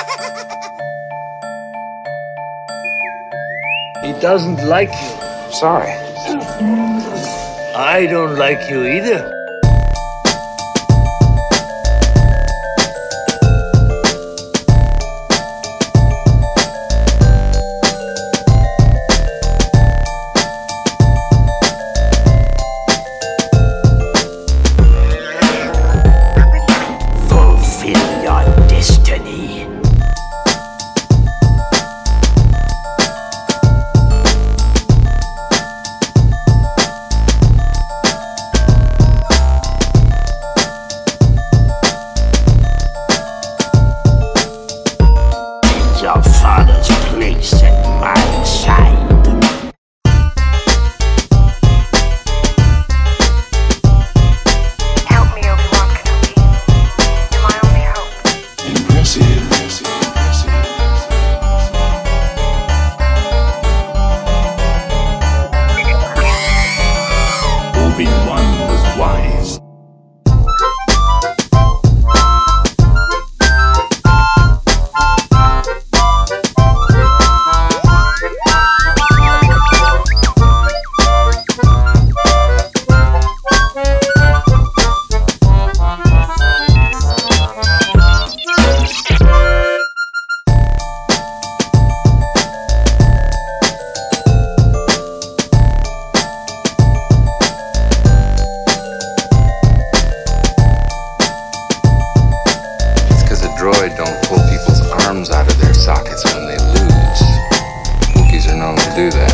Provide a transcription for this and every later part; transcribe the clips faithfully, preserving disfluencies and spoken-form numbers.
He doesn't like you. Sorry. I don't like you either. Fulfill your destiny. Your father's place at my side. Help me, Obi-Wan Kenobi. You're my only hope. Impressive. Impressive. Impressive. Obi-Wan was wise. Droid don't pull people's arms out of their sockets when they lose. Wookiees are known to do that.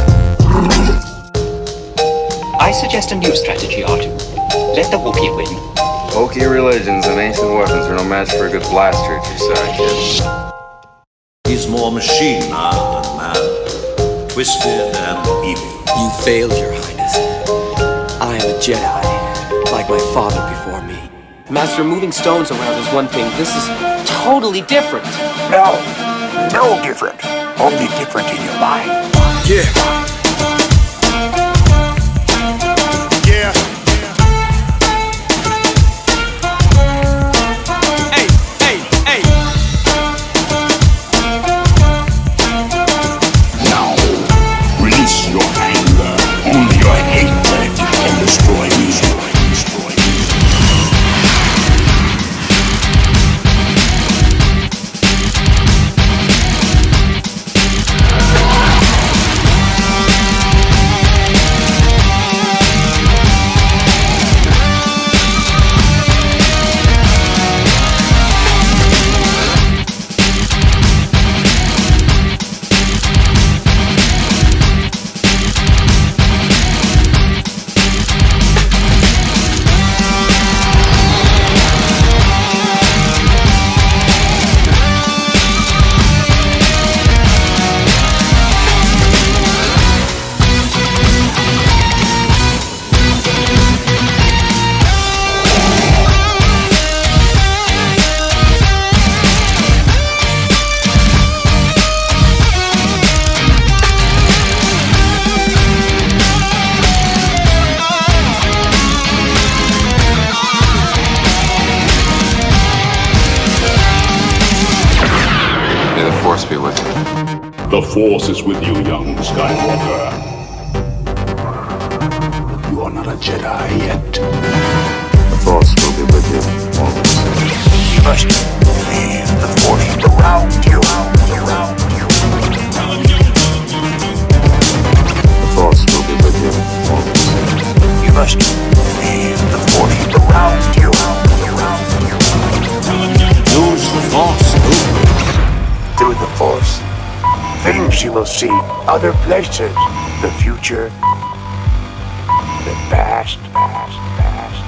I suggest a new strategy, R two. Let the Wookiee win. Wookiee religions and ancient weapons are no match for a good blaster at your side, kid. He's more machine now than man, twisted and evil. You failed, Your Highness. I am a Jedi, like my father before me. Master, moving stones around is one thing. This is totally different. No, no different. Only different in your mind. Yeah. Yeah. Hey, hey, hey. Now, release your anger. Only your hatred can destroy me. Destroy me. May the Force be with you. The Force is with you, young Skywalker. You are not a Jedi yet. The Force will be with you always. You must feel the Force around you. Around you. The Force will be with you always. You must feel the Force around you. Around you. Use the Force, Luke. Through the Force, things you will see, other places, the future, the past, past, past.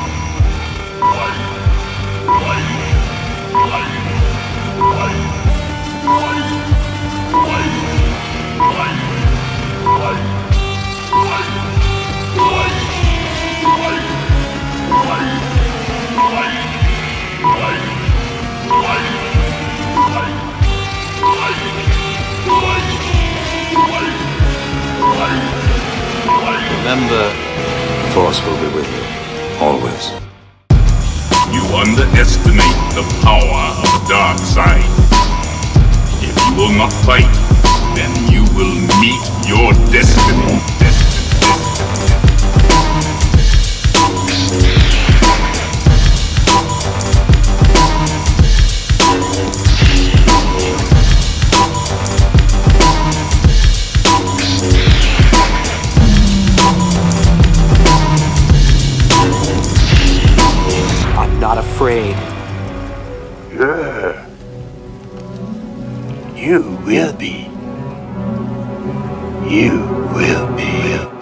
Remember, the Force will be with you always. You underestimate the power of the dark side. will not fight, then you will meet your destiny. I'm not afraid. Yeah. You will be. You will be.